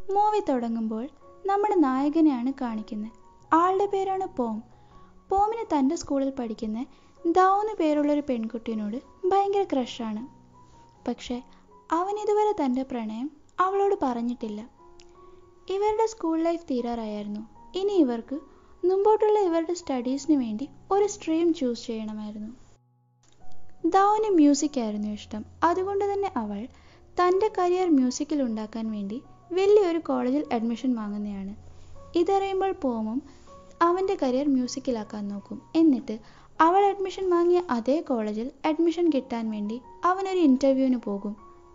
Movie തുടങ്ങുമ്പോൾ നമ്മുടെ നായകനെയാണ് കാണിക്കുന്നത്. ആളുടെ പേരാണ് പോം. പോമിന് തൻ്റെ സ്കൂളിൽ പഠിക്കുന്ന ദാവെന്ന് പേരുള്ളൊരു പെൺകുട്ടിയോട് ഭയങ്കര ക്രഷാണ്. പക്ഷേ അവൻ ഇതുവരെ തൻ്റെ പ്രണയം അവളോട് പറഞ്ഞിട്ടില്ല. ഇവരുടെ സ്കൂൾ ലൈഫ് തീരാറായിരുന്നു. ഇനി ഇവർക്ക് മുമ്പോട്ടുള്ള ഇവരുടെ സ്റ്റഡീസിന് വേണ്ടി ഒരു സ്ട്രീം ചൂസ് ചെയ്യണമായിരുന്നു. ദാവന് മ്യൂസിക് ആയിരുന്നു ഇഷ്ടം. അതുകൊണ്ട് തന്നെ അവൾ തൻ്റെ കരിയർ മ്യൂസിക്കിൽ ഉണ്ടാക്കാൻ വേണ്ടി വലിയൊരു കോളേജിൽ അഡ്മിഷൻ വാങ്ങുന്നതാണ്. ഇതറിയുമ്പോൾ പോമും അവൻ്റെ കരിയർ മ്യൂസിക്കിലാക്കാൻ നോക്കും. എന്നിട്ട് അവൾ അഡ്മിഷൻ വാങ്ങിയ അതേ കോളേജിൽ അഡ്മിഷൻ കിട്ടാൻ വേണ്ടി അവനൊരു ഇൻ്റർവ്യൂവിന് പോകും.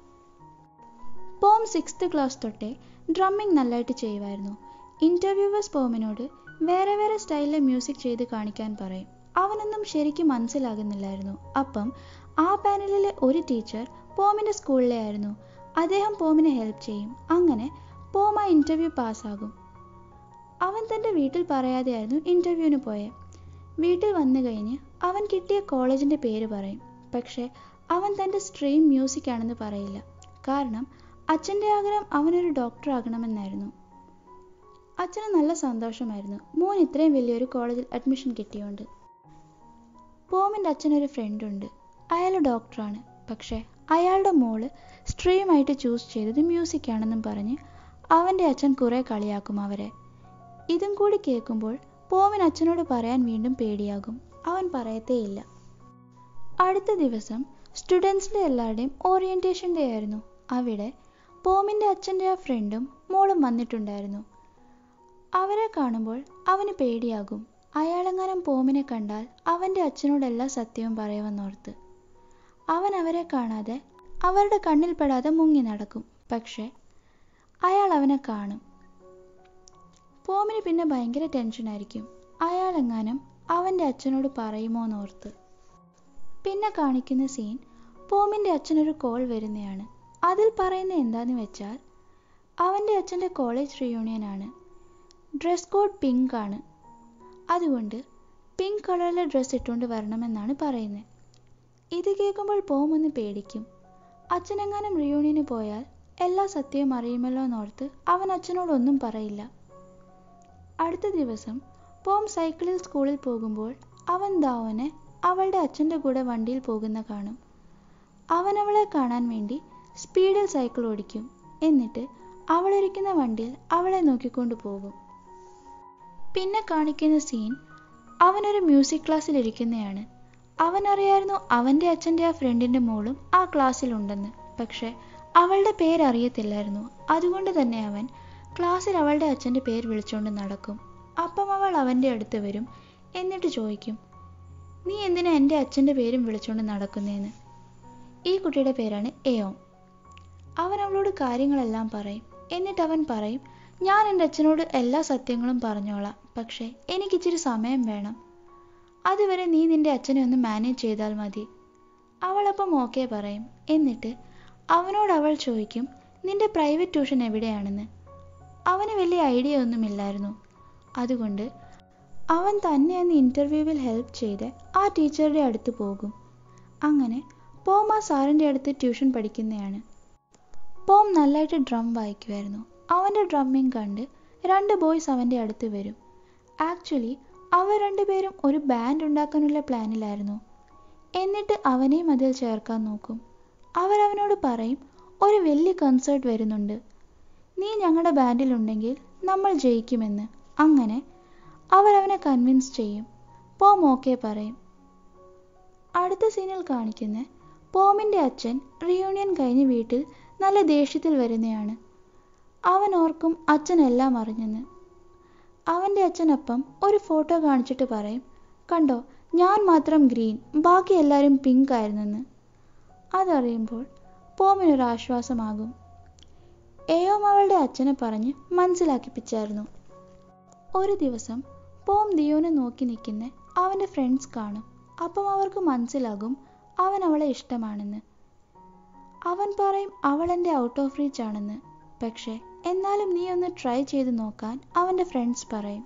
പോം 6th ക്ലാസ് തൊട്ടേ ഡ്രമ്മിങ് നല്ലതായിട്ട് ചെയ്യുമായിരുന്നു. ഇൻ്റർവ്യൂവേഴ്സ് പോമിനോട് വേറെ വേറെ സ്റ്റൈലിലെ മ്യൂസിക് ചെയ്ത് കാണിക്കാൻ പറയും. അവനൊന്നും ശരിക്കും മനസ്സിലാകുന്നില്ലായിരുന്നു. അപ്പം ആ പാനലിലെ ഒരു ടീച്ചർ പോമിൻ്റെ സ്കൂളിലെ ആയിരുന്നു. അദ്ദേഹം പോമിനെ ഹെൽപ്പ് ചെയ്യും. അങ്ങനെ പോം ആ ഇൻ്റർവ്യൂ പാസ്സാകും. അവൻ തൻ്റെ വീട്ടിൽ പറയാതെയായിരുന്നു ഇൻ്റർവ്യൂവിന് പോയത്. വീട്ടിൽ വന്നു കഴിഞ്ഞ് അവൻ കിട്ടിയ കോളേജിൻ്റെ പേര് പറയും. പക്ഷേ അവൻ തൻ്റെ സ്ട്രീം മ്യൂസിക് ആണെന്ന് പറയില്ല. കാരണം അച്ഛൻ്റെ ആഗ്രഹം അവനൊരു ഡോക്ടർ ആകണമെന്നായിരുന്നു. അച്ഛന് നല്ല സന്തോഷമായിരുന്നു മോൻ ഇത്രയും വലിയൊരു കോളേജിൽ അഡ്മിഷൻ കിട്ടിയോണ്ട്. പോമിൻ്റെ അച്ഛനൊരു ഫ്രണ്ടുണ്ട്. അയാൾ ഡോക്ടറാണ്. പക്ഷേ അയാളുടെ മോള് സ്ട്രീമായിട്ട് ചൂസ് ചെയ്തത് മ്യൂസിക് ആണെന്നും പറഞ്ഞ് അവൻ്റെ അച്ഛൻ കുറേ കളിയാക്കും അവരെ. ഇതും കൂടി കേൾക്കുമ്പോൾ പോമിന് അച്ഛനോട് പറയാൻ വീണ്ടും പേടിയാകും. അവൻ പറയത്തേയില്ല. അടുത്ത ദിവസം സ്റ്റുഡൻസിൻ്റെ എല്ലാവരുടെയും ഓറിയൻറ്റേഷൻ ഡേ ആയിരുന്നു. അവിടെ പോമിൻ്റെ അച്ഛൻ്റെ ആ ഫ്രണ്ടും മോളും വന്നിട്ടുണ്ടായിരുന്നു. അവരെ കാണുമ്പോൾ അവന് പേടിയാകും. അയാളെങ്ങാനും പോമിനെ കണ്ടാൽ അവൻ്റെ അച്ഛനോട് എല്ലാ സത്യവും പറയുമെന്നോർത്ത്. അവൻ അവരെ കാണാതെ അവരുടെ കണ്ണിൽ പെടാതെ മുങ്ങി നടക്കും. പക്ഷേ അയാൾ അവനെ കാണും. പോമിന് പിന്നെ ഭയങ്കര ടെൻഷനായിരിക്കും. അയാളെങ്ങാനും അവൻ്റെ അച്ഛനോട് പറയുമോന്നോർത്ത്. പിന്നെ കാണിക്കുന്ന സീൻ പോമിൻ്റെ അച്ഛനൊരു കോൾ വരുന്നതാണ്. അതിൽ പറയുന്ന എന്താന്ന് വെച്ചാൽ അവൻ്റെ അച്ഛൻ്റെ കോളേജ് റീയൂണിയനാണ്. ഡ്രസ് കോഡ് പിങ്ക് ആണ്. അതുകൊണ്ട് പിങ്ക് കളറിലെ ഡ്രസ്സ് ഇട്ടുകൊണ്ട് വരണമെന്നാണ് പറയുന്നത്. ഇത് കേൾക്കുമ്പോൾ പോം ഒന്ന് പേടിക്കും. അച്ഛനെങ്ങാനും റീയൂണിയന് പോയാൽ എല്ലാ സത്യവും അറിയുമല്ലോ എന്നോർത്ത് അവൻ അച്ഛനോടൊന്നും പറയില്ല. അടുത്ത ദിവസം പോം സൈക്കിളിൽ സ്കൂളിൽ പോകുമ്പോൾ അവൻ ദാവനെ അവളുടെ അച്ഛൻ്റെ കൂടെ വണ്ടിയിൽ പോകുന്ന കാണും. അവൻ അവളെ കാണാൻ വേണ്ടി സ്പീഡിൽ സൈക്കിൾ ഓടിക്കും. എന്നിട്ട് അവളിരിക്കുന്ന വണ്ടിയിൽ അവളെ നോക്കിക്കൊണ്ട് പോകും. പിന്നെ കാണിക്കുന്ന സീൻ അവനൊരു മ്യൂസിക് ക്ലാസ്സിൽ ഇരിക്കുന്നതാണ്. അവനറിയായിരുന്നു അവൻ്റെ അച്ഛൻ്റെ ആ ഫ്രണ്ടിൻ്റെ മോളും ആ ക്ലാസ്സിലുണ്ടെന്ന്. പക്ഷേ അവളുടെ പേരറിയത്തില്ലായിരുന്നു. അതുകൊണ്ട് തന്നെ അവൻ ക്ലാസ്സിൽ അവളുടെ അച്ഛൻ്റെ പേര് വിളിച്ചുകൊണ്ട് നടക്കും. അപ്പം അവൾ അവൻ്റെ അടുത്ത് വരും. എന്നിട്ട് ചോദിക്കും, നീ എന്തിനാ എൻ്റെ അച്ഛൻ്റെ പേരും വിളിച്ചുകൊണ്ട് നടക്കുന്നതെന്ന്. ഈ കുട്ടിയുടെ പേരാണ് എയോം. അവൻ അവളോട് കാര്യങ്ങളെല്ലാം പറയും. എന്നിട്ട് അവൻ പറയും, ഞാൻ എൻ്റെ അച്ഛനോട് എല്ലാ സത്യങ്ങളും പറഞ്ഞോളാം. പക്ഷേ എനിക്കിച്ചിരി സമയം വേണം. അതുവരെ നീ നിൻ്റെ അച്ഛനെ ഒന്ന് മാനേജ് ചെയ്താൽ മതി. അവളപ്പം ഓക്കെ പറയും. എന്നിട്ട് അവനോട് അവൾ ചോദിക്കും, നിൻ്റെ പ്രൈവറ്റ് ട്യൂഷൻ എവിടെയാണെന്ന്. അവന് വലിയ ഐഡിയ ഒന്നുമില്ലായിരുന്നു. അതുകൊണ്ട് അവൻ തന്നെ അന്ന് ഇൻ്റർവ്യൂവിൽ ഹെൽപ്പ് ചെയ്ത് ആ ടീച്ചറുടെ അടുത്ത് പോകും. അങ്ങനെ പോം ആ സാറിൻ്റെ അടുത്ത് ട്യൂഷൻ പഠിക്കുന്നതാണ്. പോം നല്ലതായിട്ട് ഡ്രം വായിക്കുമായിരുന്നു. അവൻ്റെ ഡ്രമ്മിങ് കണ്ട് 2 ബോയ്സ് അവൻ്റെ അടുത്ത് വരും. ആക്ച്വലി അവർ 2 പേരും ഒരു ബാൻഡ് ഉണ്ടാക്കാനുള്ള പ്ലാനിലായിരുന്നു. എന്നിട്ട് അവനെയും അതിൽ ചേർക്കാൻ നോക്കും. അവനോട് പറയും, ഒരു വലിയ കൺസേർട്ട് വരുന്നുണ്ട്, നീ ഞങ്ങളുടെ ബാൻഡിലുണ്ടെങ്കിൽ നമ്മൾ ജയിക്കുമെന്ന്. അങ്ങനെ അവനെ കൺവിൻസ് ചെയ്യും. പോം ഓക്കെ പറയും. അടുത്ത സീനിൽ കാണിക്കുന്ന പോമിൻ്റെ അച്ഛൻ റീയൂണിയൻ കഴിഞ്ഞ് വീട്ടിൽ നല്ല ദേഷ്യത്തിൽ വരുന്നതാണ്. അവൻ ഓർക്കും അച്ഛൻ എല്ലാം അറിഞ്ഞെന്ന്. അവൻ്റെ അച്ഛനപ്പം ഒരു ഫോട്ടോ കാണിച്ചിട്ട് പറയും, കണ്ടോ ഞാൻ മാത്രം ഗ്രീൻ, ബാക്കി എല്ലാവരും പിങ്ക് ആയിരുന്നെന്ന്. അതറിയുമ്പോൾ പോമിനൊരാശ്വാസമാകും. എയോം അവളുടെ അച്ഛനെ പറഞ്ഞ് മനസ്സിലാക്കിപ്പിച്ചായിരുന്നു. ഒരു ദിവസം പോം ദിയോനെ നോക്കി നിൽക്കുന്ന അവൻ്റെ ഫ്രണ്ട്സ് കാണും. അപ്പം അവർക്ക് മനസ്സിലാകും അവൻ അവളെ ഇഷ്ടമാണെന്ന്. അവൻ പറയും അവൾ എൻ്റെ ഔട്ട് ഓഫ് റീച്ച് ആണെന്ന്. പക്ഷേ എന്നാലും നീ ഒന്ന് ട്രൈ ചെയ്ത് നോക്കാൻ അവൻ്റെ ഫ്രണ്ട്സ് പറയും.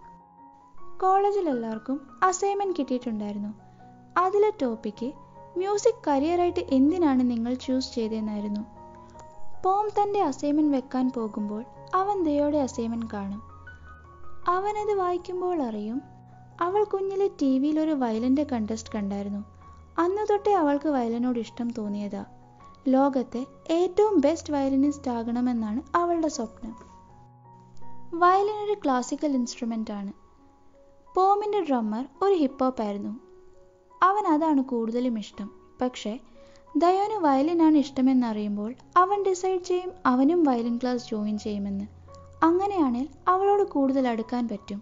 കോളേജിൽ എല്ലാവർക്കും അസൈൻമെൻറ്റ് കിട്ടിയിട്ടുണ്ടായിരുന്നു. അതിലെ ടോപ്പിക്ക് മ്യൂസിക് കരിയറായിട്ട് എന്തിനാണ് നിങ്ങൾ ചൂസ് ചെയ്തതെന്നായിരുന്നു. പോം തൻ്റെ അസൈൻമെൻറ്റ് വെക്കാൻ പോകുമ്പോൾ അവൻ ദയോടെ അസൈൻമെന്റ് കാണും. അവനത് വായിക്കുമ്പോൾ അറിയും അവൾ കുഞ്ഞിലെ TV-യിൽ ഒരു വയലിൻ്റെ കണ്ടസ്റ്റ് കണ്ടായിരുന്നു. അന്ന് തൊട്ടേ അവൾക്ക് വയലിനോട് ഇഷ്ടം തോന്നിയതാ. ലോകത്തെ ഏറ്റവും ബെസ്റ്റ് വയലിനിസ്റ്റ് ആകണമെന്നാണ് അവളുടെ സ്വപ്നം. വയലിൻ ഒരു ക്ലാസിക്കൽ ഇൻസ്ട്രുമെൻ്റ് ആണ്. പോമിൻ്റെ ഡ്രമ്മർ ഒരു ഹിപ്പ് ഹോപ്പ് ആയിരുന്നു. അവൻ അതാണ് കൂടുതലും ഇഷ്ടം. പക്ഷേ ദയോന് വയലിനാണ് ഇഷ്ടമെന്നറിയുമ്പോൾ അവൻ ഡിസൈഡ് ചെയ്യും അവനും വയലിൻ ക്ലാസ് ജോയിൻ ചെയ്യുമെന്ന്. അങ്ങനെയാണെങ്കിൽ അവളോട് കൂടുതൽ അടുക്കാൻ പറ്റും.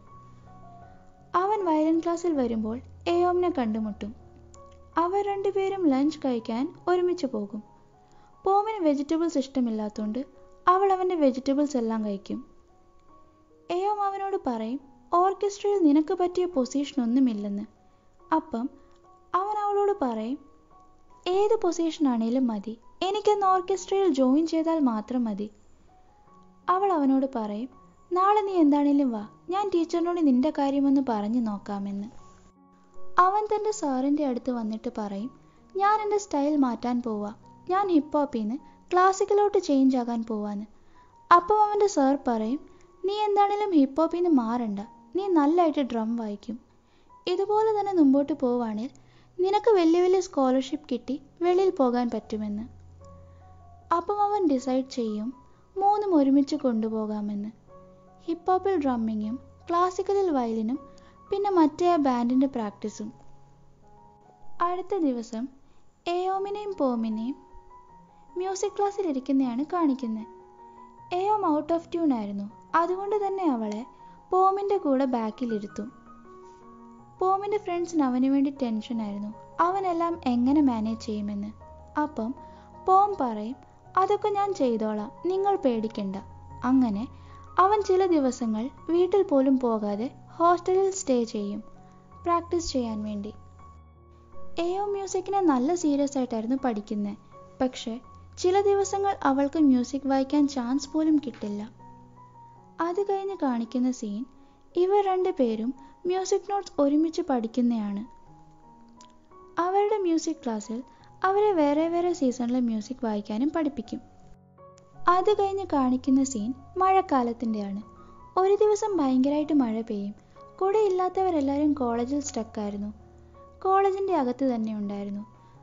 അവൻ വയലിൻ ക്ലാസ്സിൽ വരുമ്പോൾ എയോമിനെ കണ്ടുമുട്ടും. അവർ രണ്ടുപേരും ലഞ്ച് കഴിക്കാൻ ഒരുമിച്ച് പോകും. പോമിന് വെജിറ്റബിൾസ് ഇഷ്ടമില്ലാത്തതുകൊണ്ട് അവൾ അവൻ്റെ വെജിറ്റബിൾസ് എല്ലാം കഴിക്കും. എയോം അവനോട് പറയും ഓർക്കസ്ട്രയിൽ നിനക്ക് പറ്റിയ പൊസിഷൻ ഒന്നുമില്ലെന്ന്. അപ്പം അവൻ അവളോട് പറയും ഏത് പൊസിഷൻ ആണേലും മതി, എനിക്കെന്ന് ഓർക്കസ്ട്രയിൽ ജോയിൻ ചെയ്താൽ മാത്രം മതി. അവൾ അവനോട് പറയും നാളെ നീ എന്താണേലും വാ, ഞാൻ ടീച്ചറിനോട് നിന്റെ കാര്യമൊന്ന് പറഞ്ഞു നോക്കാമെന്ന്. അവൻ തൻ്റെ സാറിൻ്റെ അടുത്ത് വന്നിട്ട് പറയും ഞാൻ എൻ്റെ സ്റ്റൈൽ മാറ്റാൻ പോവാ, ഞാൻ ഹിപ്പ് ഹോപ്പിന്ന് ക്ലാസിക്കലോട്ട് ചേഞ്ച് ആകാൻ പോവാന്ന്. അപ്പം അവൻ്റെ സാർ പറയും നീ എന്താണേലും ഹിപ്പ് ഹോപ്പിന്ന് മാറണ്ട, നീ നല്ലതായിട്ട് ഡ്രം വായിക്കും. ഇതുപോലെ തന്നെ മുമ്പോട്ട് പോവാണെങ്കിൽ നിനക്ക് വലിയ വലിയ സ്കോളർഷിപ്പ് കിട്ടി വെളിയിൽ പോകാൻ പറ്റുമെന്ന്. അപ്പം അവൻ ഡിസൈഡ് ചെയ്യും മൂന്നും ഒരുമിച്ച് കൊണ്ടുപോകാമെന്ന്. ഹിപ്പ് ഹോപ്പിൽ ഡ്രമ്മിങ്ങും ക്ലാസിക്കലിൽ വയലിനും പിന്നെ മറ്റേ ബാൻഡിൻ്റെ പ്രാക്ടീസും. അടുത്ത ദിവസം എയോമിനെയും പോമിനെയും മ്യൂസിക് ക്ലാസ്സിൽ ഇരിക്കുന്നതാണ് കാണിക്കുന്നത്. എയോം ഔട്ട് ഓഫ് ട്യൂൺ ആയിരുന്നു. അതുകൊണ്ട് തന്നെ അവളെ പോമിൻ്റെ കൂടെ ബാക്കിലിരുത്തും. പോമിൻ്റെ ഫ്രണ്ട്സിന് അവന് വേണ്ടി ടെൻഷനായിരുന്നു, അവനെല്ലാം എങ്ങനെ മാനേജ് ചെയ്യുമെന്ന്. അപ്പം പോം പറയും അതൊക്കെ ഞാൻ ചെയ്തോളാം, നിങ്ങൾ പേടിക്കണ്ട. അങ്ങനെ അവൻ ചില ദിവസങ്ങൾ വീട്ടിൽ പോലും പോകാതെ ഹോസ്റ്റലിൽ സ്റ്റേ ചെയ്യും പ്രാക്ടീസ് ചെയ്യാൻ വേണ്ടി. എയോം മ്യൂസിക്കിനെ നല്ല സീരിയസ് ആയിട്ടായിരുന്നു പഠിക്കുന്നത്. പക്ഷേ ചില ദിവസങ്ങൾ അവൾക്ക് മ്യൂസിക് വായിക്കാൻ ചാൻസ് പോലും കിട്ടില്ല. അത് കഴിഞ്ഞ് കാണിക്കുന്ന സീൻ ഇവർ രണ്ടുപേരും മ്യൂസിക് നോട്ട്സ് ഒരുമിച്ച് പഠിക്കുന്നതാണ്. അവരുടെ മ്യൂസിക് ക്ലാസ്സിൽ അവരെ വേറെ വേറെ സീസണിലെ മ്യൂസിക് വായിക്കാനും പഠിപ്പിക്കും. അത് കഴിഞ്ഞ് കാണിക്കുന്ന സീൻ മഴക്കാലത്തിൻ്റെയാണ്. ഒരു ദിവസം ഭയങ്കരമായിട്ട് മഴ പെയ്യും. കുടയില്ലാത്തവരെല്ലാവരും കോളേജിൽ സ്റ്റക്കായിരുന്നു. കോളേജിൻ്റെ അകത്ത് തന്നെ ഉണ്ടായിരുന്നു.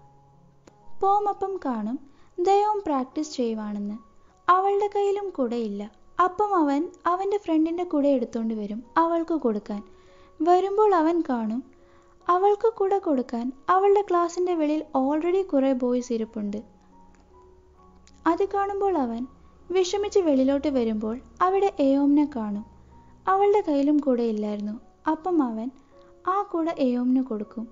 പോം അപ്പം കാണും ദയോം പ്രാക്ടീസ് ചെയ്യുവാണെന്ന്. അവളുടെ കയ്യിലും കുടയില്ല. അപ്പം അവൻ അവൻ്റെ ഫ്രണ്ടിൻ്റെ കുട എടുത്തുകൊണ്ട് വരും അവൾക്ക് കൊടുക്കാൻ. വരുമ്പോൾ അവൻ കാണും അവൾക്ക് കുട കൊടുക്കാൻ അവളുടെ ക്ലാസ്സിൻ്റെ വെളിയിൽ ഓൾറെഡി കുറേ ബോയ്സ് ഇരിപ്പുണ്ട്. അത് കാണുമ്പോൾ അവൻ വിഷമിച്ച് വെളിയിലോട്ട് വരുമ്പോൾ അവിടെ എയോമിനെ കാണും. അവളുടെ കയ്യിലും കുടയില്ലായിരുന്നു. അപ്പം അവൻ ആ കുട എയോമിന് കൊടുക്കും.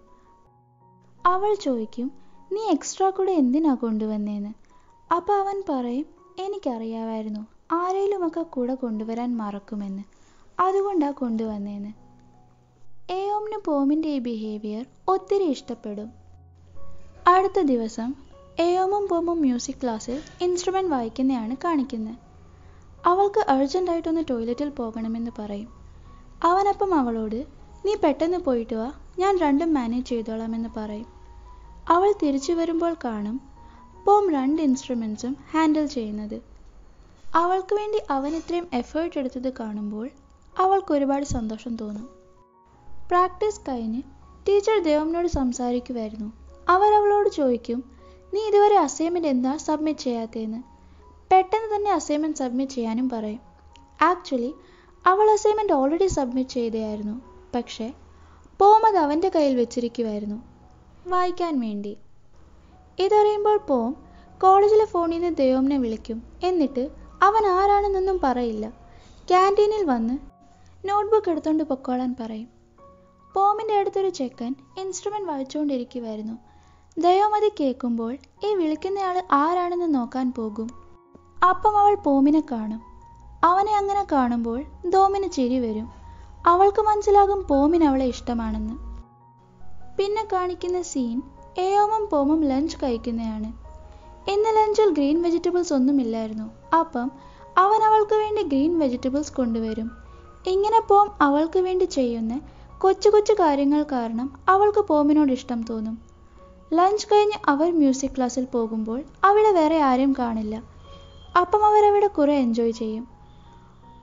അവൾ ചോദിക്കും നീ എക്സ്ട്രാ കുട എന്തിനാ കൊണ്ടുവന്നേന്ന്. അപ്പം അവൻ പറയും എനിക്കറിയാമായിരുന്നു ആരെങ്കിലുമൊക്കെ കുട കൊണ്ടുവരാൻ മറക്കുമെന്ന്, അതുകൊണ്ടാണ് കൊണ്ടുവന്നേന്ന്. എയോമിന് പോമിൻ്റെ ഈ ബിഹേവിയർ ഒത്തിരി ഇഷ്ടപ്പെടും. അടുത്ത ദിവസം എയോമും പോമും മ്യൂസിക് ക്ലാസ്സിൽ ഇൻസ്ട്രുമെൻ്റ് വായിക്കുന്നതാണ് കാണിക്കുന്നത്. അവൾക്ക് അർജൻറ്റായിട്ടൊന്ന് ടോയ്ലറ്റിൽ പോകണമെന്ന് പറയും. അവനപ്പം അവളോട് നീ പെട്ടെന്ന് പോയിട്ട് വാ, ഞാൻ രണ്ടും മാനേജ് ചെയ്തോളാമെന്ന് പറയും. അവൾ തിരിച്ചു വരുമ്പോൾ കാണും പോം രണ്ട് ഇൻസ്ട്രുമെൻസും ഹാൻഡിൽ ചെയ്യുന്നത്. അവൾക്ക് വേണ്ടി അവൻ ഇത്രയും എഫേർട്ട് എടുത്തത് കാണുമ്പോൾ അവൾക്ക് ഒരുപാട് സന്തോഷം തോന്നും. പ്രാക്ടീസ് കഴിഞ്ഞ് ടീച്ചർ ദേവമിനോട് സംസാരിക്കുമായിരുന്നു. അവളോട് ചോദിക്കും നീ ഇതുവരെ അസൈൻമെൻറ്റ് എന്താ സബ്മിറ്റ് ചെയ്യാത്തതെന്ന്. പെട്ടെന്ന് തന്നെ അസൈൻമെൻറ്റ് സബ്മിറ്റ് ചെയ്യാനും പറയും. ആക്ച്വലി അവൾ അസൈൻമെൻറ്റ് ഓൾറെഡി സബ്മിറ്റ് ചെയ്തതായിരുന്നു. പക്ഷേ പോം അത് അവൻ്റെ കയ്യിൽ വെച്ചിരിക്കുമായിരുന്നു വായിക്കാൻ വേണ്ടി. ഇതറിയുമ്പോൾ പോം കോളേജിലെ ഫോണിൽ നിന്ന് ദേവമിനെ വിളിക്കും. എന്നിട്ട് അവൻ ആരാണെന്നൊന്നും പറയില്ല. ക്യാൻറ്റീനിൽ വന്ന് നോട്ട്ബുക്ക് എടുത്തുകൊണ്ട് പൊക്കോളാൻ പറയും. പോമിൻ്റെ അടുത്തൊരു ചെക്കൻ ഇൻസ്ട്രുമെൻ്റ് വായിച്ചുകൊണ്ടിരിക്കുമായിരുന്നു. ദയോം അത് കേൾക്കുമ്പോൾ ഈ വിളിക്കുന്നയാൾ ആരാണെന്ന് നോക്കാൻ പോകും. അപ്പം അവൾ പോമിനെ കാണും. അവനെ അങ്ങനെ കാണുമ്പോൾ ദോമിന് ചിരി വരും. അവൾക്ക് മനസ്സിലാകും പോമിന് അവളെ ഇഷ്ടമാണെന്ന്. പിന്നെ കാണിക്കുന്ന സീൻ എയോമും പോമും ലഞ്ച് കഴിക്കുന്നതാണ്. ഇന്ന് ലഞ്ചിൽ ഗ്രീൻ വെജിറ്റബിൾസ് ഒന്നുമില്ലായിരുന്നു. അപ്പം അവൻ അവൾക്ക് വേണ്ടി ഗ്രീൻ വെജിറ്റബിൾസ് കൊണ്ടുവരും. ഇങ്ങനെ പോം അവൾക്ക് വേണ്ടി ചെയ്യുന്ന കൊച്ചു കൊച്ചു കാര്യങ്ങൾ കാരണം അവൾക്ക് പോമിനോട് ഇഷ്ടം തോന്നും. ലഞ്ച് കഴിഞ്ഞ് അവർ മ്യൂസിക് ക്ലാസ്സിൽ പോകുമ്പോൾ അവിടെ വേറെ ആരും കാണില്ല. അപ്പം അവരവിടെ കുറേ എൻജോയ് ചെയ്യും.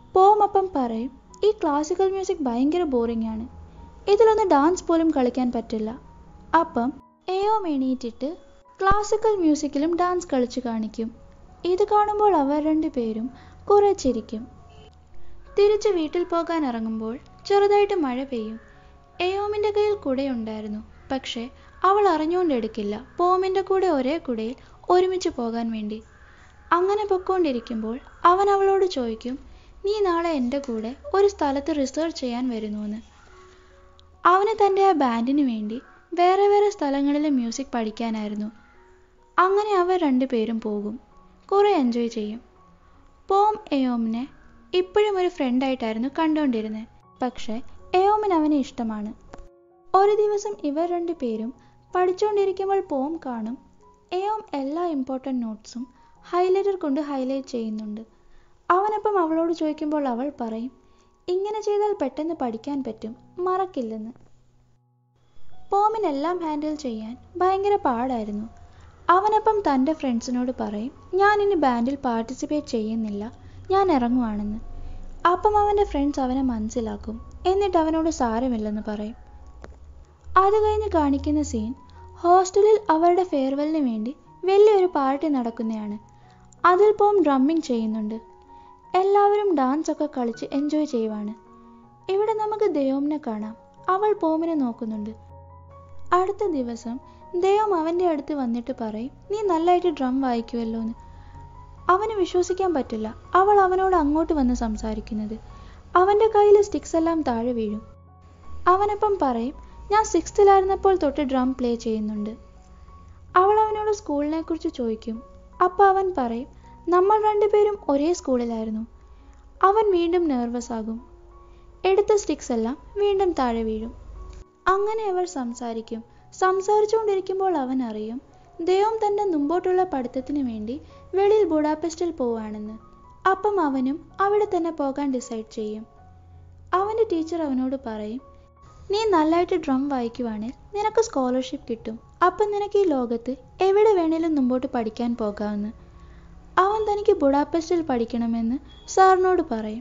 പോം അപ്പം പറയും, ഈ ക്ലാസിക്കൽ മ്യൂസിക് ഭയങ്കര ബോറിംഗ് ആണ്, ഇതിലൊന്ന് ഡാൻസ് പോലും കളിക്കാൻ പറ്റില്ല. അപ്പം എയോം എണീറ്റിട്ട് ക്ലാസിക്കൽ മ്യൂസിക്കിലും ഡാൻസ് കളിച്ചു കാണിക്കും. ഇത് കാണുമ്പോൾ അവർ രണ്ടുപേരും കുറെ ചിരിക്കും. തിരിച്ച് വീട്ടിൽ പോകാൻ ഇറങ്ങുമ്പോൾ ചെറുതായിട്ട് മഴ പെയ്യും. എയോമിൻ്റെ കയ്യിൽ കുടയുണ്ടായിരുന്നു. പക്ഷേ അവൾ അറിഞ്ഞുകൊണ്ടെടുക്കില്ല പോമിൻ്റെ കൂടെ ഒരേ കുടയിൽ ഒരുമിച്ച് പോകാൻ വേണ്ടി. അങ്ങനെ പൊക്കോണ്ടിരിക്കുമ്പോൾ അവൻ അവളോട് ചോദിക്കും, നീ നാളെ എൻ്റെ കൂടെ ഒരു സ്ഥലത്ത് റിസർച്ച് ചെയ്യാൻ വരുന്നുവെന്ന്. അവന് തൻ്റെ ആ ബാൻഡിന് വേണ്ടി വേറെ വേറെ സ്ഥലങ്ങളിലെ മ്യൂസിക് പഠിക്കാനായിരുന്നു. അങ്ങനെ അവർ രണ്ടുപേരും പോകും, കുറെ എൻജോയ് ചെയ്യും. പോം എയോമിനെ ഇപ്പോഴും ഒരു ഫ്രണ്ടായിട്ടായിരുന്നു കണ്ടുകൊണ്ടിരുന്നത്. പക്ഷേ എയോമിന് അവനെ ഇഷ്ടമാണ്. ഒരു ദിവസം ഇവർ രണ്ടുപേരും പഠിച്ചുകൊണ്ടിരിക്കുമ്പോൾ പോം കാണും എയോം എല്ലാ ഇമ്പോർട്ടൻ്റ് നോട്ട്സും ഹൈലൈറ്റർ കൊണ്ട് ഹൈലൈറ്റ് ചെയ്യുന്നുണ്ട്. അവനപ്പം അവളോട് ചോദിക്കുമ്പോൾ അവൾ പറയും, ഇങ്ങനെ ചെയ്താൽ പെട്ടെന്ന് പഠിക്കാൻ പറ്റും, മറക്കില്ലെന്ന്. പോമിനെല്ലാം ഹാൻഡിൽ ചെയ്യാൻ ഭയങ്കര പാടായിരുന്നു. അവനപ്പം തൻ്റെ ഫ്രണ്ട്സിനോട് പറയും, ഞാൻ ഇനി ബാൻഡിൽ പാർട്ടിസിപ്പേറ്റ് ചെയ്യുന്നില്ല, ഞാൻ ഇറങ്ങുവാണെന്ന്. അപ്പം അവൻ്റെ ഫ്രണ്ട്സ് അവനെ മനസ്സിലാക്കും. എന്നിട്ട് അവനോട് സാരമില്ലെന്ന് പറയും. അത് കഴിഞ്ഞ് കാണിക്കുന്ന സീൻ ഹോസ്റ്റലിൽ അവരുടെ ഫെയർവെല്ലിന് വേണ്ടി വലിയൊരു പാർട്ടി നടക്കുന്നതാണ്. അതിൽ പോം ഡ്രമ്മിങ് ചെയ്യുന്നുണ്ട്. എല്ലാവരും ഡാൻസ് ഒക്കെ കളിച്ച് എൻജോയ് ചെയ്യുവാണ്. ഇവിടെ നമുക്ക് ദയോമിനെ കാണാം. അവൾ പോമിനെ നോക്കുന്നുണ്ട്. അടുത്ത ദിവസം ദയോം അവൻ്റെ അടുത്ത് വന്നിട്ട് പറയും, നീ നല്ലതായിട്ട് ഡ്രം വായിക്കുമല്ലോ എന്ന്. അവന് വിശ്വസിക്കാൻ പറ്റില്ല അവൾ അവനോട് അങ്ങോട്ട് വന്ന് സംസാരിക്കുന്നത്. അവൻ്റെ കയ്യിൽ സ്റ്റിക്സ് എല്ലാം താഴെ വീഴും. അവനപ്പം പറയും, ഞാൻ 6th തൊട്ട് ഡ്രം പ്ലേ ചെയ്യുന്നുണ്ട്. അവൾ അവനോട് സ്കൂളിനെ കുറിച്ച് ചോദിക്കും. അപ്പം അവൻ പറയും, നമ്മൾ രണ്ടുപേരും ഒരേ സ്കൂളിലായിരുന്നു. അവൻ വീണ്ടും നെർവസ് ആകും. എടുത്ത സ്റ്റിക്സ് എല്ലാം വീണ്ടും താഴെ വീഴും. അങ്ങനെ അവർ സംസാരിക്കും. സംസാരിച്ചുകൊണ്ടിരിക്കുമ്പോൾ അവൻ അറിയും ദയോം തൻ്റെ മുമ്പോട്ടുള്ള പഠിത്തത്തിന് വേണ്ടി വെളിയിൽ ബുഡാപെസ്റ്റിൽ പോവാണെന്ന്. അപ്പം അവനും അവിടെ തന്നെ പോകാൻ ഡിസൈഡ് ചെയ്യും. അവൻ്റെ ടീച്ചർ അവനോട് പറയും, നീ നല്ലതായിട്ട് ഡ്രം വായിക്കുവാണെങ്കിൽ നിനക്ക് സ്കോളർഷിപ്പ് കിട്ടും. അപ്പം നിനക്ക് ഈ ലോകത്ത് എവിടെ വേണേലും മുമ്പോട്ട് പഠിക്കാൻ പോകാമെന്ന്. അവൻ തനിക്ക് ബുഡാപെസ്റ്റിൽ പഠിക്കണമെന്ന് സാറിനോട് പറയും.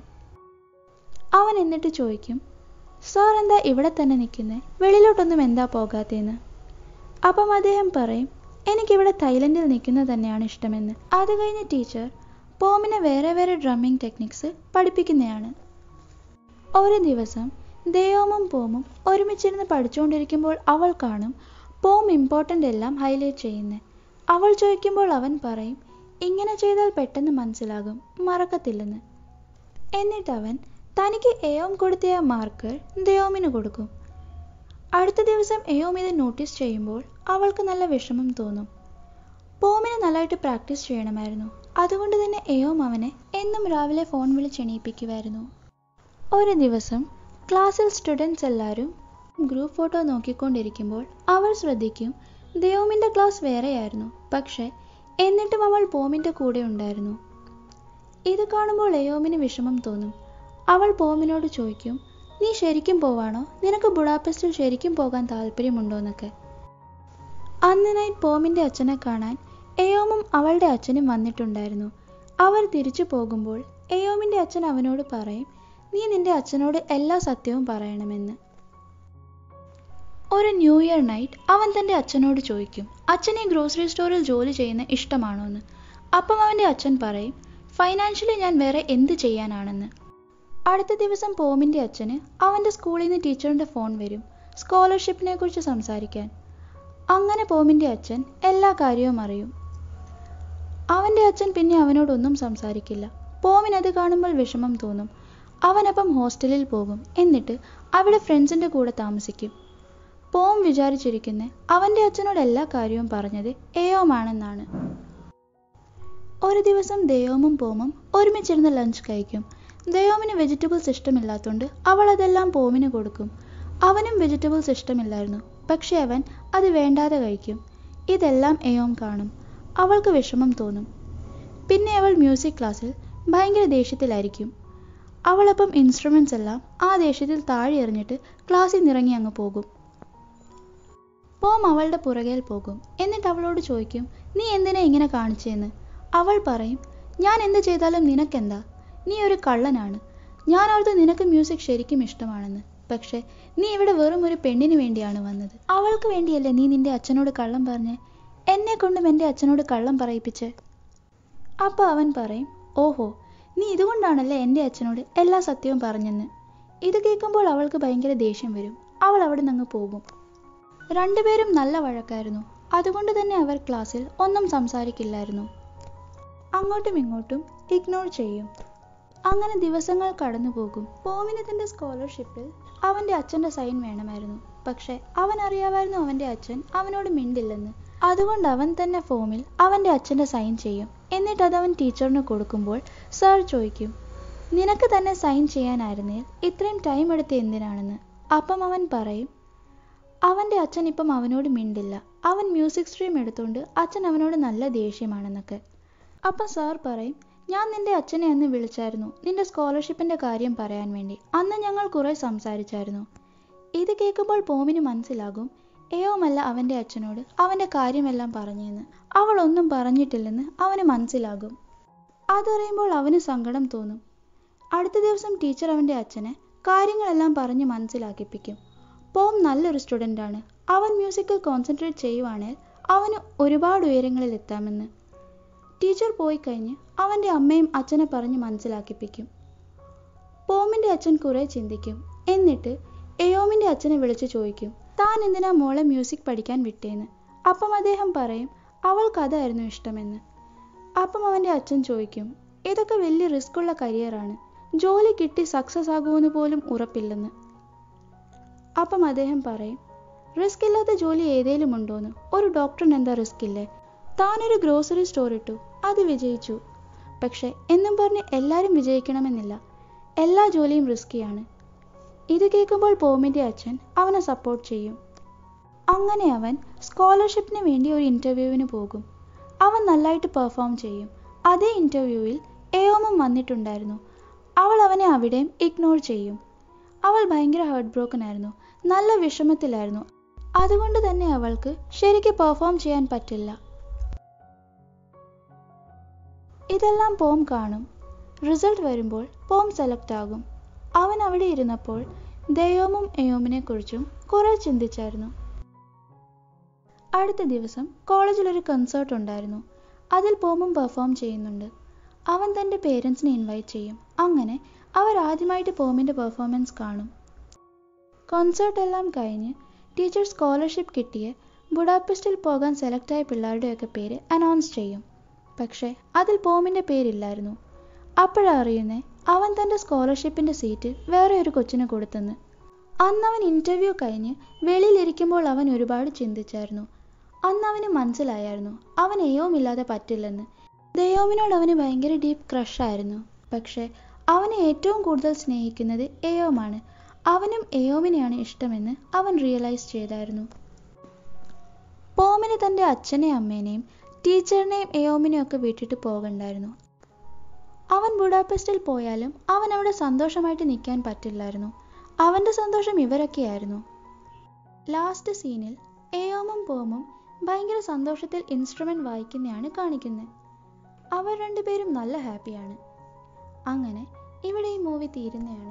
അവൻ എന്നിട്ട് ചോദിക്കും, സാർ എന്താ ഇവിടെ തന്നെ നിൽക്കുന്നത്, വെളിയിലോട്ടൊന്നും എന്താ പോകാത്തതെന്ന്. അപ്പം അദ്ദേഹം പറയും, എനിക്കിവിടെ തായ്ലൻഡിൽ നിൽക്കുന്നത് തന്നെയാണ് ഇഷ്ടമെന്ന്. അത് കഴിഞ്ഞ് ടീച്ചർ പോമിനെ വേറെ വേറെ ഡ്രമ്മിങ് ടെക്നിക്സ് പഠിപ്പിക്കുന്നതാണ്. ഒരു ദിവസം ദയോമും പോമും ഒരുമിച്ചിരുന്ന് പഠിച്ചുകൊണ്ടിരിക്കുമ്പോൾ അവൾ കാണും പോം ഇമ്പോർട്ടൻ്റ് എല്ലാം ഹൈലൈറ്റ് ചെയ്യുന്നത്. അവൾ ചോദിക്കുമ്പോൾ അവൻ പറയും, ഇങ്ങനെ ചെയ്താൽ പെട്ടെന്ന് മനസ്സിലാകും, മറക്കത്തില്ലെന്ന്. എന്നിട്ട് അവൻ തനിക്ക് എയോം കൊടുത്ത ആ മാർക്കർ ദയോമിന് കൊടുക്കും. അടുത്ത ദിവസം എയോം ഇത് നോട്ടീസ് ചെയ്യുമ്പോൾ അവൾക്ക് നല്ല വിഷമം തോന്നും. പോമിന് നല്ലതായിട്ട് പ്രാക്ടീസ് ചെയ്യണമായിരുന്നു. അതുകൊണ്ട് തന്നെ എയോം അവനെ എന്നും രാവിലെ ഫോൺ വിളിച്ച് എണീപ്പിക്കുമായിരുന്നു. ഒരു ദിവസം ക്ലാസ്സിൽ സ്റ്റുഡൻസ് എല്ലാവരും ഗ്രൂപ്പ് ഫോട്ടോ നോക്കിക്കൊണ്ടിരിക്കുമ്പോൾ അവൾ ശ്രദ്ധിക്കും ദയോമിൻ്റെ ക്ലാസ് വേറെയായിരുന്നു. പക്ഷേ എന്നിട്ടും അവൾ പോമിൻ്റെ കൂടെ ഉണ്ടായിരുന്നു. ഇത് കാണുമ്പോൾ എയോമിന് വിഷമം തോന്നും. അവൾ പോമിനോട് ചോദിക്കും, നീ ശരിക്കും പോവാണോ, നിനക്ക് ബുഡാപെസ്റ്റിൽ ശരിക്കും പോകാൻ താല്പര്യമുണ്ടോ എന്നൊക്കെ. അന്ന് നൈറ്റ് പോമിൻ്റെ അച്ഛനെ കാണാൻ എയോമും അവളുടെ അച്ഛനും വന്നിട്ടുണ്ടായിരുന്നു. അവർ തിരിച്ചു പോകുമ്പോൾ എയോമിൻ്റെ അച്ഛൻ അവനോട് പറയും, നീ നിന്റെ അച്ഛനോട് എല്ലാ സത്യവും പറയണമെന്ന്. ഒരു ന്യൂ ഇയർ നൈറ്റ് അവൻ തൻ്റെ അച്ഛനോട് ചോദിക്കും, അച്ഛൻ ഈ ഗ്രോസറി സ്റ്റോറിൽ ജോലി ചെയ്യുന്ന ഇഷ്ടമാണോ എന്ന്. അപ്പം അവൻ്റെ അച്ഛൻ പറയും, ഫൈനാൻഷ്യലി ഞാൻ വേറെ എന്ത് ചെയ്യാനാണെന്ന്. അടുത്ത ദിവസം പോമിൻ്റെ അച്ഛന് അവൻ്റെ സ്കൂളിൽ നിന്ന് ടീച്ചറിൻ്റെ ഫോൺ വരും, സ്കോളർഷിപ്പിനെ കുറിച്ച് സംസാരിക്കാൻ. അങ്ങനെ പോമിൻ്റെ അച്ഛൻ എല്ലാ കാര്യവും അറിയും. അവൻ്റെ അച്ഛൻ പിന്നെ അവനോടൊന്നും സംസാരിക്കില്ല. പോമിനത് കാണുമ്പോൾ വിഷമം തോന്നും. അവനപ്പം ഹോസ്റ്റലിൽ പോകും. എന്നിട്ട് അവിടെ ഫ്രണ്ട്സിൻ്റെ കൂടെ താമസിക്കും. പോം വിചാരിച്ചിരിക്കുന്നത് അവൻ്റെ അച്ഛനോട് എല്ലാ കാര്യവും പറഞ്ഞത് എയോമാണെന്നാണ്. ഒരു ദിവസം ദയോമും പോമും ഒരുമിച്ചിരുന്ന് ലഞ്ച് കഴിക്കും. ദയോമിന് വെജിറ്റബിൾസ് ഇഷ്ടമില്ലാത്തതുകൊണ്ട് അവൾ അതെല്ലാം പോമിന് കൊടുക്കും. അവനും വെജിറ്റബിൾസ് ഇഷ്ടമില്ലായിരുന്നു. പക്ഷെ അവൻ അത് വേണ്ടാതെ കഴിക്കും. ഇതെല്ലാം എയോം കാണും. അവൾക്ക് വിഷമം തോന്നും. പിന്നെ അവൾ മ്യൂസിക് ക്ലാസ്സിൽ ഭയങ്കര ദേഷ്യത്തിലായിരിക്കും. അവളപ്പം ഇൻസ്ട്രുമെൻറ്റ്സ് എല്ലാം ആ ദേഷ്യത്തിൽ താഴെ എറിഞ്ഞിട്ട് ക്ലാസ്സിൽ നിറങ്ങി അങ്ങ് പോകും. പോം അവളുടെ പുറകേൽ പോകും. എന്നിട്ട് അവളോട് ചോദിക്കും, നീ എന്തിനാ ഇങ്ങനെ കാണിച്ചതെന്ന്. അവൾ പറയും, ഞാൻ എന്ത് ചെയ്താലും നിനക്കെന്താ, നീ ഒരു കള്ളനാണ്, ഞാൻ ഓർത്തു നിനക്ക് മ്യൂസിക് ശരിക്കും ഇഷ്ടമാണെന്ന്. പക്ഷെ നീ ഇവിടെ വെറും ഒരു പെണ്ണിന് വേണ്ടിയാണ് വന്നത്. അവൾക്ക് വേണ്ടിയല്ലേ നീ നിന്റെ അച്ഛനോട് കള്ളം പറഞ്ഞ് എന്നെ കൊണ്ടും എൻ്റെ അച്ഛനോട് കള്ളം പറയിപ്പിച്ച്. അപ്പോൾ അവൻ പറയും, ഓഹോ, നീ ഇതുകൊണ്ടാണല്ലേ എൻ്റെ അച്ഛനോട് എല്ലാ സത്യവും പറഞ്ഞെന്ന്. ഇത് കേൾക്കുമ്പോൾ അവൾക്ക് ഭയങ്കര ദേഷ്യം വരും. അവൾ അവിടെ നിന്ന് പോകും. രണ്ടുപേരും നല്ല വഴക്കായിരുന്നു. അതുകൊണ്ട് തന്നെ അവർ ക്ലാസ്സിൽ ഒന്നും സംസാരിക്കില്ലായിരുന്നു. അങ്ങോട്ടും ഇങ്ങോട്ടും ഇഗ്നോർ ചെയ്യും. അങ്ങനെ ദിവസങ്ങൾ കടന്നു പോകും. പോമിന് തൻ്റെ സ്കോളർഷിപ്പിൽ അവൻ്റെ അച്ഛൻ്റെ സൈൻ വേണമായിരുന്നു. പക്ഷെ അവൻ അറിയാമായിരുന്നു അവൻ്റെ അച്ഛൻ അവനോട് മിണ്ടില്ലെന്ന്. അതുകൊണ്ട് അവൻ തന്നെ ഫോമിൽ അവൻ്റെ അച്ഛൻ്റെ സൈൻ ചെയ്യും. എന്നിട്ട് അതവൻ ടീച്ചറിന് കൊടുക്കുമ്പോൾ സാർ ചോദിക്കും, നിനക്ക് തന്നെ സൈൻ ചെയ്യാനായിരുന്നേ ഇത്രയും ടൈം എടുത്ത് എന്തിനാണെന്ന്. അപ്പം അവൻ പറയും, അവൻ്റെ അച്ഛൻ ഇപ്പം അവനോട് മിണ്ടില്ല. അവൻ മ്യൂസിക് സ്ട്രീം എടുത്തുകൊണ്ട് അച്ഛൻ അവനോട് നല്ല ദേഷ്യമാണെന്നൊക്കെ. അപ്പം സാർ പറയും, ഞാൻ നിന്റെ അച്ഛനെ അന്ന് വിളിച്ചായിരുന്നു നിന്റെ സ്കോളർഷിപ്പിൻ്റെ കാര്യം പറയാൻ വേണ്ടി. അന്ന് ഞങ്ങൾ കുറേ സംസാരിച്ചായിരുന്നു. ഇത് കേൾക്കുമ്പോൾ പോമിന് മനസ്സിലാകും എയോമല്ല അവൻ്റെ അച്ഛനോട് അവൻ്റെ കാര്യമെല്ലാം പറഞ്ഞെന്ന്. അവൾ ഒന്നും പറഞ്ഞിട്ടില്ലെന്ന് അവന് മനസ്സിലാകും. അതറിയുമ്പോൾ അവന് സങ്കടം തോന്നും. അടുത്ത ദിവസം ടീച്ചർ അവൻ്റെ അച്ഛനെ കാര്യങ്ങളെല്ലാം പറഞ്ഞ് മനസ്സിലാക്കിപ്പിക്കും. പോം നല്ലൊരു സ്റ്റുഡൻ്റാണ്. അവൻ മ്യൂസിക്കിൽ കോൺസെൻട്രേറ്റ് ചെയ്യുവാണെങ്കിൽ അവന് ഒരുപാട് ഉയരങ്ങളിൽ എത്താമെന്ന്. ടീച്ചർ പോയി കഴിഞ്ഞ് അവൻ്റെ അമ്മയും അച്ഛനെ പറഞ്ഞ് മനസ്സിലാക്കിപ്പിക്കും. പോമിൻ്റെ അച്ഛൻ കുറേ ചിന്തിക്കും. എന്നിട്ട് എയോമിൻ്റെ അച്ഛനെ വിളിച്ച് ചോദിക്കും, താൻ എന്തിനാ മോളെ മ്യൂസിക് പഠിക്കാൻ വിട്ടേന്ന്. അപ്പം അദ്ദേഹം പറയും, അവൾക്ക് അതായിരുന്നു ഇഷ്ടമെന്ന്. അപ്പം അവൻ്റെ അച്ഛൻ ചോദിക്കും, ഇതൊക്കെ വലിയ റിസ്ക് ഉള്ള കരിയറാണ്. ജോലി കിട്ടി സക്സസ് ആകുമെന്ന് പോലും ഉറപ്പില്ലെന്ന്. അപ്പം അദ്ദേഹം പറയും, റിസ്ക് ഇല്ലാത്ത ജോലി ഏതേലും ഉണ്ടോന്ന്. ഒരു ഡോക്ടറിന് എന്താ റിസ്ക് ഇല്ലേ. താനൊരു ഗ്രോസറി സ്റ്റോർ ഇട്ടു, അത് വിജയിച്ചു. പക്ഷെ എന്നും പറഞ്ഞ് എല്ലാവരും വിജയിക്കണമെന്നില്ല. എല്ലാ ജോലിയും റിസ്കിയാണ്. ഇത് കേൾക്കുമ്പോൾ പോമിൻ്റെ അച്ഛൻ അവനെ സപ്പോർട്ട് ചെയ്യും. അങ്ങനെ അവൻ സ്കോളർഷിപ്പിന് വേണ്ടി ഒരു ഇൻ്റർവ്യൂവിന് പോകും. അവൻ നല്ലതായിട്ട് പെർഫോം ചെയ്യും. അതേ ഇൻ്റർവ്യൂവിൽ എയോമും വന്നിട്ടുണ്ടായിരുന്നു. അവൾ അവനെ അവിടെയും ഇഗ്നോർ ചെയ്യും. അവൾ ഭയങ്കര ഹേർട്ട് ബ്രോക്കൺ ആയിരുന്നു. നല്ല വിഷമത്തിലായിരുന്നു. അതുകൊണ്ട് തന്നെ അവൾക്ക് ശരിക്കും പെർഫോം ചെയ്യാൻ പറ്റില്ല. ഇതെല്ലാം പോം കാണും. റിസൾട്ട് വരുമ്പോൾ പോം സെലക്ട് ആകും. അവൻ അവിടെ ഇരുന്നപ്പോൾ ദയോമും എയോമിനെ കുറിച്ചും കുറെ ചിന്തിച്ചായിരുന്നു. അടുത്ത ദിവസം കോളേജിൽ ഒരു കൺസേർട്ട് ഉണ്ടായിരുന്നു. അതിൽ പോമും പെർഫോം ചെയ്യുന്നുണ്ട്. അവൻ തൻ്റെ പേരൻസിനെ ഇൻവൈറ്റ് ചെയ്യും. അങ്ങനെ അവർ ആദ്യമായിട്ട് പോമിൻ്റെ പെർഫോമൻസ് കാണും. കോൺസേർട്ട് എല്ലാം കഴിഞ്ഞ് ടീച്ചർ സ്കോളർഷിപ്പ് കിട്ടിയ ബുഡാപെസ്റ്റിൽ പോകാൻ സെലക്റ്റായ പിള്ളേരുടെയൊക്കെ പേര് അനൗൺസ് ചെയ്യും. പക്ഷേ അതിൽ പോമിൻ്റെ പേരില്ലായിരുന്നു. അപ്പോഴറിയുന്നേ അവൻ തൻ്റെ സ്കോളർഷിപ്പിൻ്റെ സീറ്റ് വേറെ ഒരു കൊച്ചിന് കൊടുത്തെന്ന്. അന്ന് അവൻ ഇൻ്റർവ്യൂ കഴിഞ്ഞ് വെളിയിലിരിക്കുമ്പോൾ അവൻ ഒരുപാട് ചിന്തിച്ചായിരുന്നു. അന്ന് അവന് മനസ്സിലായായിരുന്നു അവൻ എയോമില്ലാതെ പറ്റില്ലെന്ന്. ദയോമിനോട് അവന് ഭയങ്കര ഡീപ്പ് ക്രഷായിരുന്നു. പക്ഷേ അവനെ ഏറ്റവും കൂടുതൽ സ്നേഹിക്കുന്നത് എയോമാണ്. അവനും എയോമിനെയാണ് ഇഷ്ടമെന്ന് അവൻ റിയലൈസ് ചെയ്തായിരുന്നു. പോമിന് തൻ്റെ അച്ഛനെയും അമ്മേനെയും ടീച്ചറിനെയും എയോമിനെയും ഒക്കെ വിട്ടിട്ട് പോകണ്ടായിരുന്നു. അവൻ ബുഡാപെസ്റ്റിൽ പോയാലും അവൻ അവിടെ സന്തോഷമായിട്ട് നിൽക്കാൻ പറ്റില്ലായിരുന്നു. അവൻ്റെ സന്തോഷം ഇവരൊക്കെയായിരുന്നു. ലാസ്റ്റ് സീനിൽ എയോമും പോമും ഭയങ്കര സന്തോഷത്തിൽ ഇൻസ്ട്രുമെൻ്റ് വായിക്കുന്നതാണ് കാണിക്കുന്നത്. അവർ രണ്ടുപേരും നല്ല ഹാപ്പിയാണ്. അങ്ങനെ ഇവിടെ ഈ മൂവി തീരുന്നതാണ്.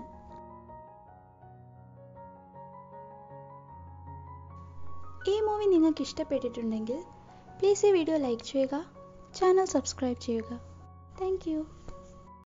ഈ മൂവി നിങ്ങൾക്ക് ഇഷ്ടപ്പെട്ടിട്ടുണ്ടെങ്കിൽ പ്ലീസ് ഈ വീഡിയോ ലൈക്ക് ചെയ്യുക, ചാനൽ സബ്സ്ക്രൈബ് ചെയ്യുക. Thank U.